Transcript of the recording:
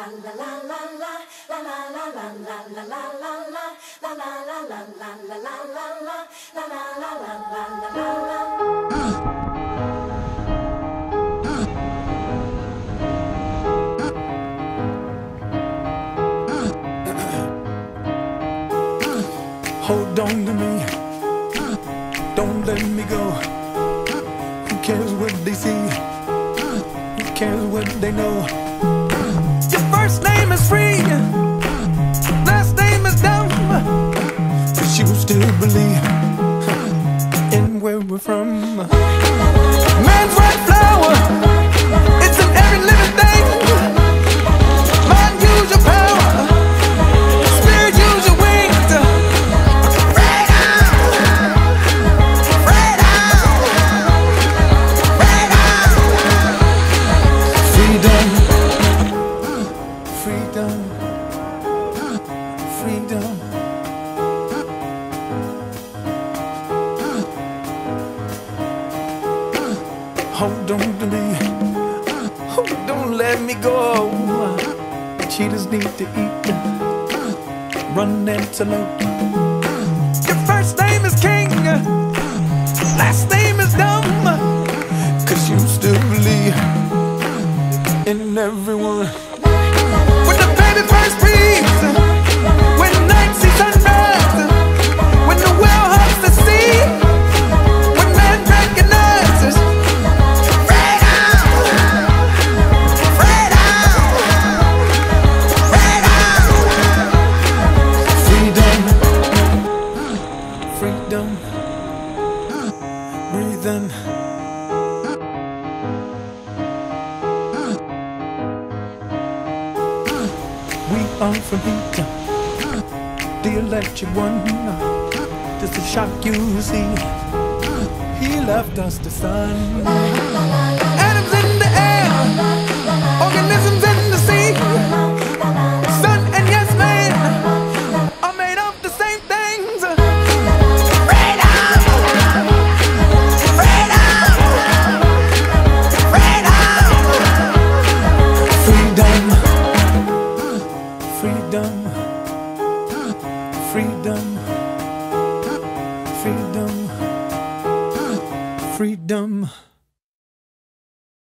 Hold on to me, don't let me go. Who cares what they see? Who cares what they know? Your first name is free, last name is dumb, but you still believe in where we're from. Man's right flower, it's in every living thing. Mind, use your power, spirit, use your wings. Freedom. Hold on to me, don't let me go. Cheetahs need to eat, run antelope. Your first name is king, last name is dumb, 'cause you still believe in everyone. When the baby first breathes, when night sees sunrise, when the whale hugs the sea, when man recognizes freedom, freedom, freedom, freedom, freedom, breathing. We are from here, the electric one. Just a shock you see. He left us the sun.